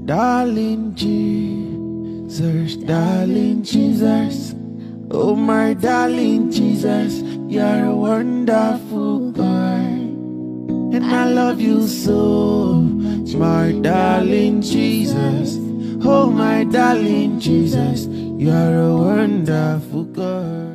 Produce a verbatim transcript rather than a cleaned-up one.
darling Jesus, darling Jesus. Oh my darling Jesus, you're a wonderful God. And I love you so, my darling Jesus. Oh my darling Jesus, you're a wonderful God.